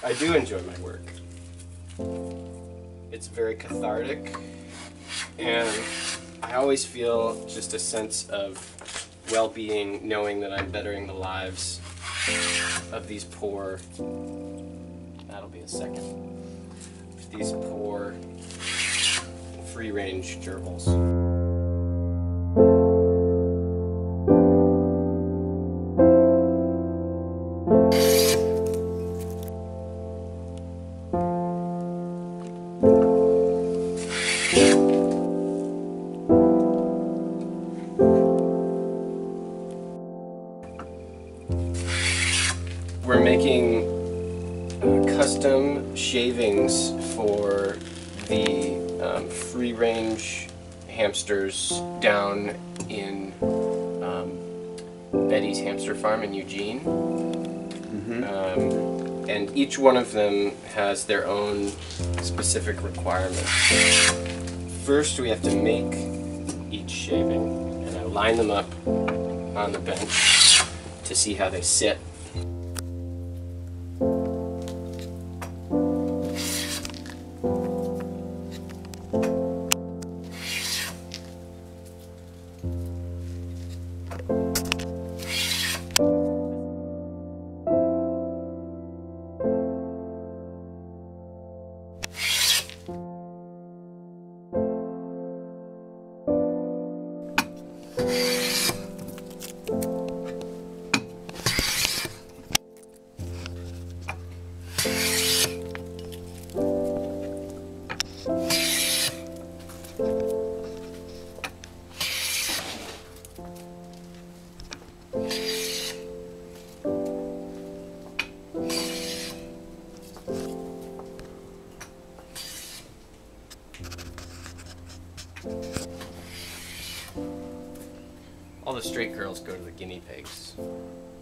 I do enjoy my work. It's very cathartic, and I always feel just a sense of well-being knowing that I'm bettering the lives of these poor, that'll be a second, these poor free-range gerbils. We're making custom shavings for the free-range hamsters down in Betty's hamster farm in Eugene. And each one of them has their own specific requirements. First, we have to make each shaving, and I line them up on the bench to see how they sit. All the straight girls go to the guinea pigs.